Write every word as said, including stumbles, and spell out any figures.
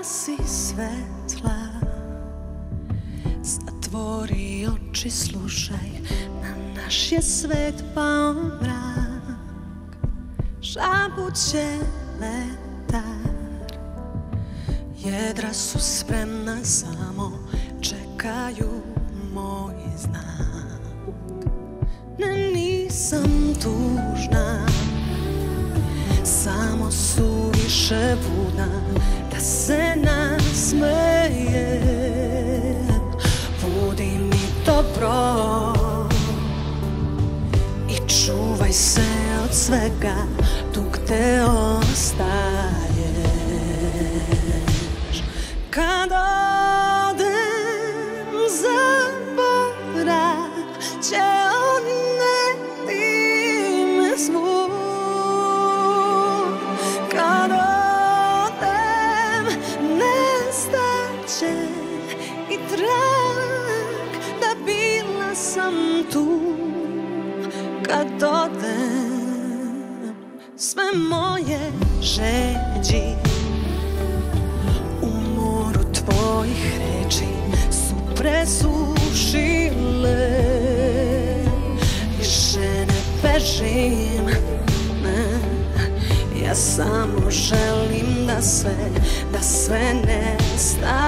si svetla, zatvori oči, slušaj, na naš je svet pao mrak. Žabuće letar, jedra su spremna, samo čekaju moj znak. Ne, nisam tužna, samo suviše budna da se nasmejem. Budi mi dobro i čuvaj se od svega tu gde ostaješ. Kad odem zaborav će odneti me svud. Kad odem nestaće i trag da bila sam tu. Kad odem sve moje žeđi u moru tvojih reči su presušile. Više ne bežim, ne, ja samo želim da sve, da sve nestane.